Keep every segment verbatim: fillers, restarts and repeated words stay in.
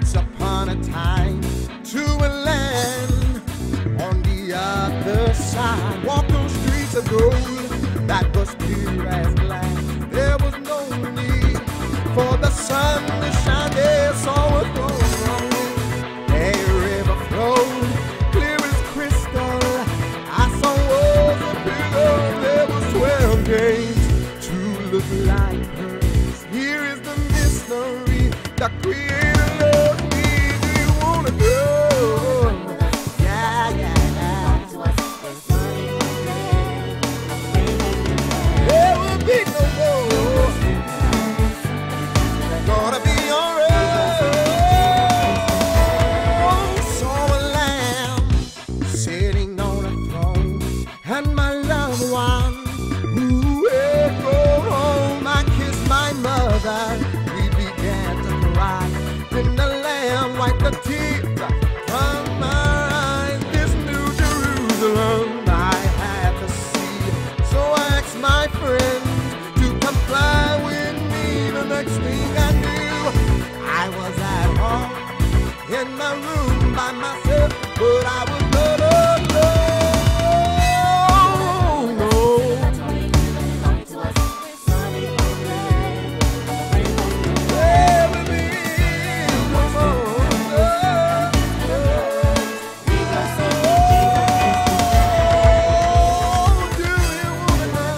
Once upon a time, to a land on the other side. Walk those streets of gold that was pure as glass. There was no need for the sun to shine. There saw a throne. A river flowed clear as crystal. I saw walls of pillow. There was twelve gates to look like hers. Here is the mystery, the creator loved me. Do you wanna go? Yeah, yeah, yeah. There will be no more. Gonna be alright. Saw a lamb sitting on a throne, and my loved one who had grown home. I kissed my mother. We began to cry. Then the lamb wiped the tears from my eyes. This new Jerusalem I had to see. So I asked my friends to come fly with me. The next thing I knew, I was at home in my room by myself, but I was not alone. No. There will be no more love. Oh, do you wanna know?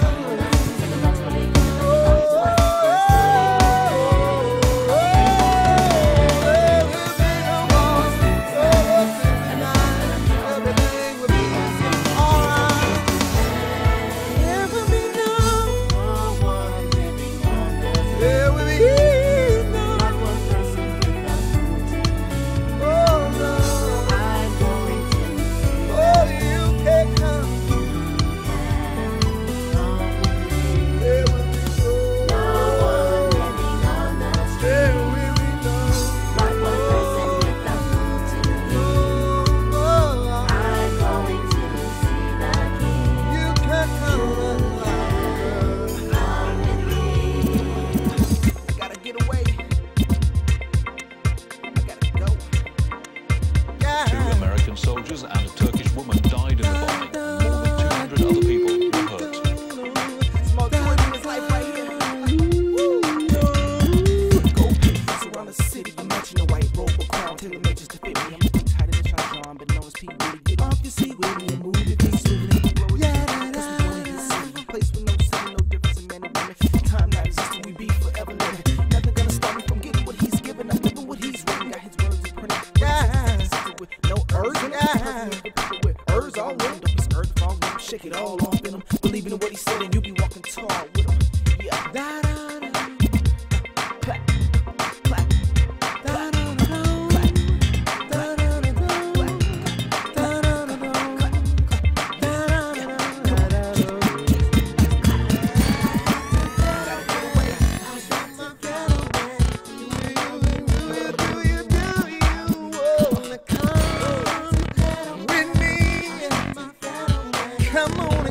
Soldiers and a Turkish woman died in the bombing. More than two hundred other people were hurt. Small joy in his life right here. Go pieces around the city. Imagine a white robe or crown, tailor made just to fit me. I'm looking tighter than Shorron, but no, it's people really get off your seat with me and move your feet smoothly. Yeah, that's what we want to place with no sin, no difference in men and women. Time not existing, we be forever living. Nothing gonna stop me from getting what he's giving. I'm living what he's written. Got his words in print. Yeah. No urge, yeah. With urge all in them, don't be scared to fall with him. Shake it all off in him. Believing in what he said, and you be walking tall with him. Yeah. Da da da. Clap, clap. Da da da. Clap. Da da da. Clap. Da da da. Clap. Da da da. Do you do you wanna come? Come on.